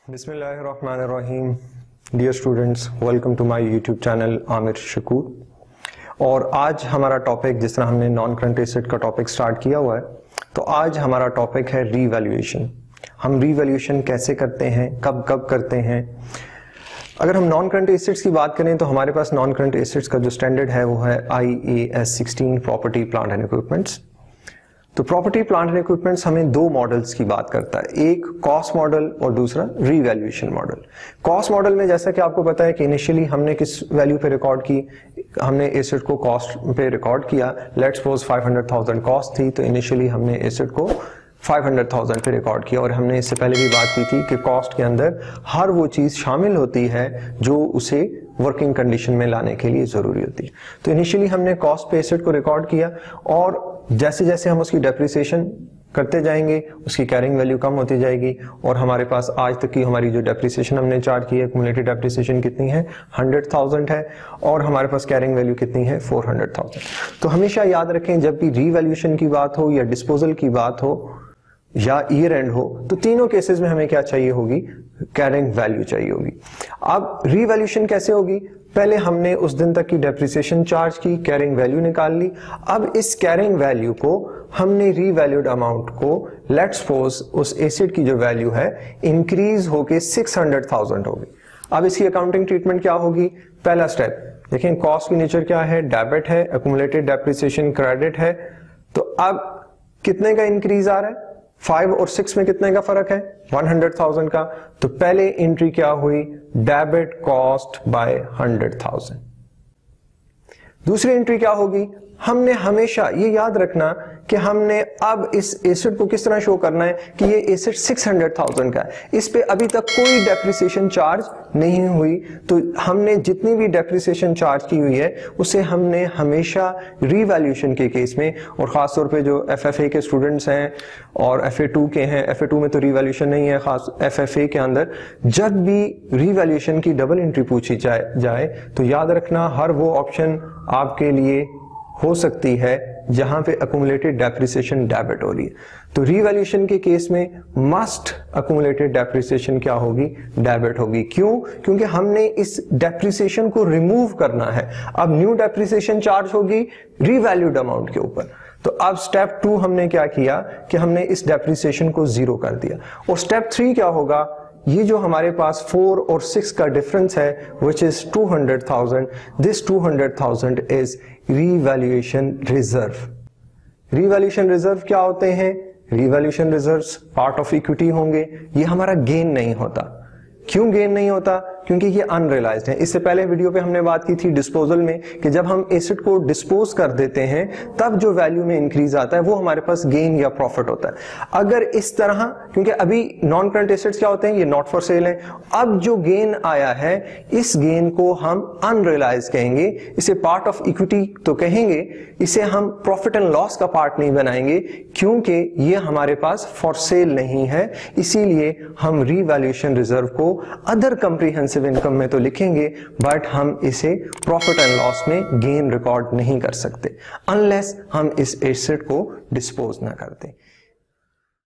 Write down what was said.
बिस्मिल्लाहिर्रहमानिर्रहीम। Dear students, welcome to my YouTube channel Aamir Shakoor. और आज हमारा टॉपिक, जिस तरह हमने नॉन करंट एसेट का टॉपिक स्टार्ट किया हुआ है, तो आज हमारा टॉपिक है रीवैल्यूएशन। हम रीवैल्यूएशन कैसे करते हैं, कब कब करते हैं। अगर हम नॉन करंट एसेट्स की बात करें तो हमारे पास नॉन करंट एसेट्स का जो स्टैंडर्ड है वो है IAS 16 property plant and equipments. तो प्रॉपर्टी प्लांट एंड इक्विपमेंट्स हमें दो मॉडल्स की बात करता है, एक कॉस्ट मॉडल और दूसरा रीवैल्यूएशन मॉडल। कॉस्ट मॉडल में जैसा कि आपको पता है कि इनिशियली हमने किस वैल्यू पे रिकॉर्ड की, हमने एसेट को कॉस्ट पे रिकॉर्ड किया। लेट्स सपोज 500,000 कॉस्ट थी, तो इनिशियली हमने एसेट को 500,000 पे रिकॉर्ड किया। और हमने इससे पहले भी बात की थी कि कॉस्ट के अंदर हर वो चीज शामिल होती है जो उसे वर्किंग कंडीशन में लाने के लिए जरूरी होती है। तो इनिशियली हमने कॉस्ट पे एसेट को रिकॉर्ड किया और जैसे जैसे हम उसकी डेप्रिसिएशन करते जाएंगे उसकी कैरिंग वैल्यू कम होती जाएगी और हमारे पास आज तक की हमारी जो डेप्रिसिएशन हमने चार्ज की है, एक्युमुलेटेड डेप्रिसिएशन कितनी है, 100,000 है और हमारे पास कैरिंग वैल्यू कितनी है, 400,000। तो हमेशा याद रखें, जब भी रीवैल्यूएशन की बात हो या डिस्पोजल की बात हो या ईयर एंड हो, तो तीनों केसेस में हमें क्या चाहिए होगी, कैरिंग वैल्यू चाहिए होगी। अब रीवैल्यूएशन कैसे होगी, पहले हमने उस दिन तक की डेप्रिसिएशन चार्ज की, कैरिंग वैल्यू निकाल ली। अब इस कैरिंग वैल्यू को हमने रीवैल्यूड अमाउंट को, लेट्स सपोज उस एसेट की जो वैल्यू है इंक्रीज होके 600,000 होगी। अब इसकी अकाउंटिंग ट्रीटमेंट क्या होगी, पहला स्टेप देखें, कॉस्ट की नेचर क्या है, डेबिट है, एक्युमुलेटेड डेप्रिसिएशन क्रेडिट है। तो अब कितने का इंक्रीज आ रहा है, 5 और 6 में कितने का फर्क है, 100,000 का। तो पहले एंट्री क्या हुई, डेबिट कॉस्ट बाय 100,000। दूसरी एंट्री क्या होगी, हमने हमेशा ये याद रखना कि हमने अब इस एसेट को किस तरह शो करना है कि ये एसेट 600,000 का है, इस पे अभी तक कोई डेप्रिसिएशन चार्ज नहीं हुई। तो हमने जितनी भी डेप्रिसिएशन चार्ज की हुई है उसे हमने हमेशा रीवैल्यूएशन के केस में, और खासतौर पे जो FFA के स्टूडेंट्स हैं और FA2 के हैं, FA2 में तो रीवैल्यूएशन नहीं है, खास FFA के अंदर जब भी रीवैल्यूएशन की डबल एंट्री पूछी जाए तो याद रखना हर वो ऑप्शन आपके लिए हो सकती है जहां पे एक्युमुलेटेड डेप्रिसिएशन डेबिट हो रही है। तो रीवैल्यूएशन के केस में मस्ट एक्युमुलेटेड डेप्रिसिएशन क्या होगी, डेबिट होगी। क्यों, क्योंकि हमने इस डेप्रिसिएशन को रिमूव करना है। अब न्यू डेप्रिसिएशन चार्ज होगी रीवैल्यूड अमाउंट के ऊपर। तो अब स्टेप 2 हमने क्या किया कि हमने इस डेप्रिसिएशन को 0 कर दिया। और स्टेप 3 क्या होगा, ये जो हमारे पास 4 और 6 का डिफरेंस है which is 200,000, this 200,000 is revaluation reserve. Revaluation reserve क्या होते हैं, revaluation reserves part of equity होंगे। ये हमारा गेन नहीं होता। क्यों गेन नहीं होता, क्योंकि ये अनरियलाइज्ड है। इससे पहले वीडियो पे हमने बात की थी डिस्पोजल में कि जब हम एसेट को डिस्पोज कर देते हैं तब जो वैल्यू में इंक्रीज आता है वो हमारे पास गेन या प्रॉफिट होता है। अगर इस तरह, क्योंकि अभी नॉन करंट एसेट्स क्या होते हैं, ये नॉट फॉर सेल है। अब जो गेन आया है इस गेन को हम अनरियलाइज कहेंगे, इसे पार्ट ऑफ इक्विटी तो कहेंगे, इसे हम प्रॉफिट एंड लॉस का पार्ट नहीं बनाएंगे क्योंकि ये हमारे पास फॉर सेल नहीं है। इसीलिए हम रीवैल्यूएशन रिजर्व को अदर कंप्रीहेंसिव इनकम में तो लिखेंगे, बट हम इसे प्रॉफिट एंड लॉस में गेन रिकॉर्ड नहीं कर सकते अनलेस हम इस एसेट को डिस्पोज ना करते।